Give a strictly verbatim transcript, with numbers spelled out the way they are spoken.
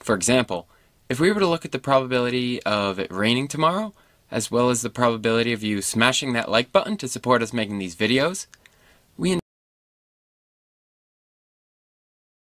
For example, if we were to look at the probability of it raining tomorrow, as well as the probability of you smashing that like button to support us making these videos,